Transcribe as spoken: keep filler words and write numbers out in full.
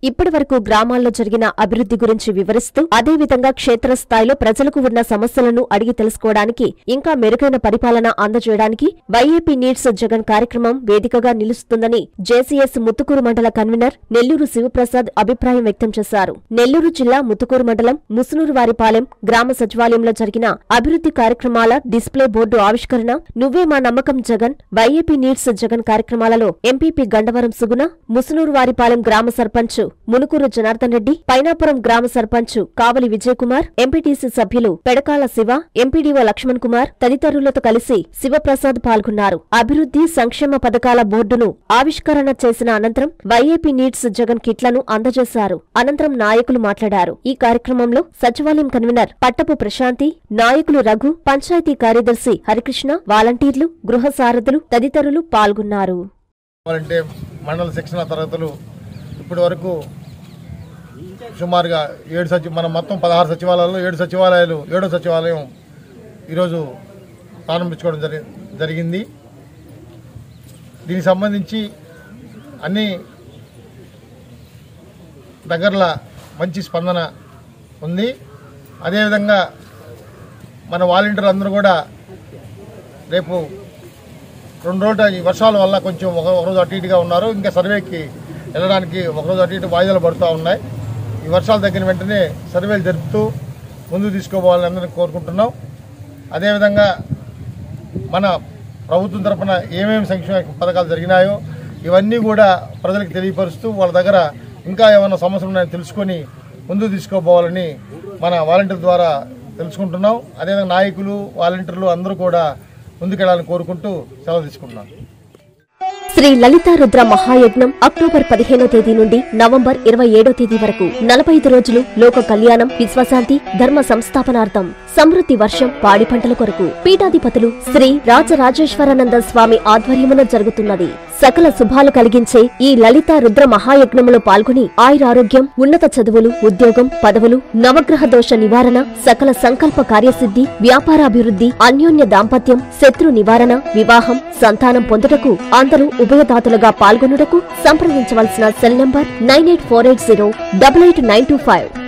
ఇప్పటి వరకు గ్రామాల్లో జరిగిన అభివృద్ధి గురించి వివరిస్తూ అదేవిధంగా క్షేత్రస్థాయిలో ప్రజలకు ఉన్న సమస్యలను అడిగి తెలుసుకోవడానికి ఇంకా మెరుగైన పరిపాలన అందజేయడానికి వైఏపీ నీడ్స్ జగన్ కార్యక్రమం వేదికగా నిలుస్తుందని జేసీఎస్ ముత్తుకూరు మండల కన్వీనర్ నెల్లూరు శివప్రసాద్ అభిప్రాయం వ్యక్తం చేశారు. నెల్లూరు జిల్లా ముత్తుకూరు మండలం ముసునూరువారిపాలెం గ్రామ సచివాలయంలో జరిగిన అభివృద్ధి కార్యక్రమాల డిస్ప్లే బోర్డు ఆవిష్కరణ, నువ్వే మా నమ్మకం జగన్, వైఏపీ నీడ్స్ జగన్ కార్యక్రమాలలో ఎంపీపీ గండవరం సుగుణ, ముసునూరువారిపాలెం గ్రామ సర్పంచ్ మునుకూరు జనార్దన్ రెడ్డి, పైనాపురం గ్రామ సర్పంచ్ కావలి విజయ్ కుమార్, ఎంపీటీసీ సభ్యులు పెడకాల శివ, ఎంపీడీఓ లక్ష్మణ్ కుమార్ తదితరులతో కలిసి శివప్రసాద్ పాల్గొన్నారు. అభివృద్ధి సంక్షేమ పథకాల బోర్డును ఆవిష్కరణ చేసిన అనంతరం వైఏపీ నీడ్స్ జగన్ కిట్లను అందజేశారు. అనంతరం నాయకులు మాట్లాడారు. ఈ కార్యక్రమంలో సచివాలయం కన్వీనర్ పట్టపు ప్రశాంతి, నాయకులు రఘు, పంచాయతీ కార్యదర్శి హరికృష్ణ, వాలంటీర్లు, గృహ సారథులు తదితరులు పాల్గొన్నారు. మండల శిక్షణ తరగతులు ఇప్పటి వరకు సుమారుగా ఏడు సచి మనం మొత్తం పదహారు సచివాలయాలు ఏడు సచివాలయాలు ఏడో సచివాలయం ఈరోజు ప్రారంభించుకోవడం జరి జరిగింది దీనికి సంబంధించి అన్ని దగ్గరలో మంచి స్పందన ఉంది. అదేవిధంగా మన వాలంటీర్లు అందరూ కూడా రేపు రెండు రోజుల ఈ వర్షాల వల్ల కొంచెం ఒక రోజు అటు ఇటుగా ఉన్నారు. ఇంకా సర్వేకి వెళ్ళడానికి ఒకరోజు అటు ఇటు వాయిదాలు పడుతూ ఉన్నాయి. ఈ వర్షాలు తగ్గిన వెంటనే సర్వేలు జరుపుతూ ముందుకు తీసుకోవాలని అందరినీ కోరుకుంటున్నాం. అదేవిధంగా మన ప్రభుత్వం తరఫున ఏమేమి సంక్షేమ పథకాలు జరిగినాయో ఇవన్నీ కూడా ప్రజలకు తెలియపరుస్తూ వాళ్ళ దగ్గర ఇంకా ఏమైనా సమస్యలు ఉన్నాయని తెలుసుకొని ముందుకు తీసుకోపోవాలని మన వాలంటీర్ ద్వారా తెలుసుకుంటున్నాం. అదేవిధంగా నాయకులు, వాలంటీర్లు అందరూ కూడా ముందుకెళ్లాలని కోరుకుంటూ సెలవు తీసుకుంటున్నాం. శ్రీ లలితా రుద్ర మహాయజ్ఞం అక్టోబర్ పదిహేనో తేదీ నుండి నవంబర్ ఇరవై ఏడో తేదీ వరకు నలభై ఐదు రోజులు లోక కళ్యాణం, విశ్వశాంతి, ధర్మ సంస్థాపనార్థం, సమృద్ధి వర్షం, పాడి పంటల కొరకు పీఠాధిపతులు శ్రీ రాజరాజేశ్వరానంద స్వామి ఆధ్వర్యమున జరుగుతున్నది. సకల శుభాలు కలిగించే ఈ లలితా రుద్ర మహాయజ్ఞములో పాల్గొని ఆయురారోగ్యం, ఉన్నత చదువులు, ఉద్యోగం, పదవులు, నవగ్రహ దోష నివారణ, సకల సంకల్ప కార్యసిద్ధి, వ్యాపారాభివృద్ధి, అన్యోన్య దాంపత్యం, శత్రు నివారణ, వివాహం, సంతానం పొందుటకు అందరూ ఉభయదాతలుగా పాల్గొనుటకు సంప్రదించవలసిన cell number nine eight four eight zero double eight nine two five.